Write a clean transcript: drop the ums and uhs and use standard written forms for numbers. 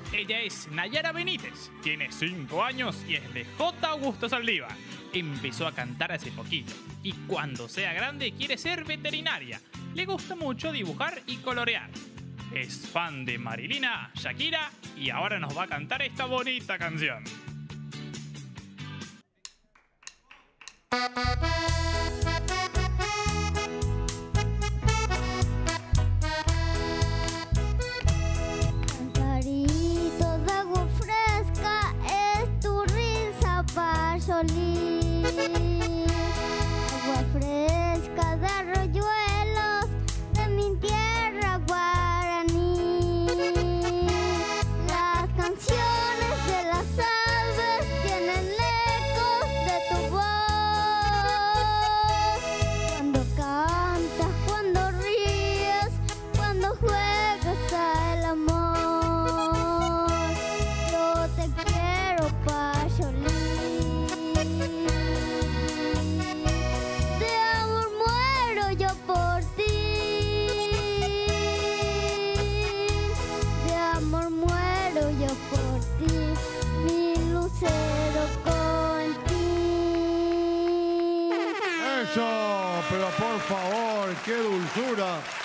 Ella es Nayara Benítez, tiene 5 años y es de J. Augusto Saldívar. Empezó a cantar hace poquito y cuando sea grande quiere ser veterinaria. Le gusta mucho dibujar y colorear. Es fan de Marilina, Shakira y ahora nos va a cantar esta bonita canción. Cantarito de agua fresca es tu risa payolí. Agua fresca de arroyuelos de mi tierra guaraní. Las canciones de las aves tienen ecos de tu voz. Cuando cantas, cuando ríes, cuando juegas al amor. Yo te quiero, payolí. De amor muero yo por ti. De amor muero yo por ti, mi lucero con ti. Eso, pero por favor, qué dulzura.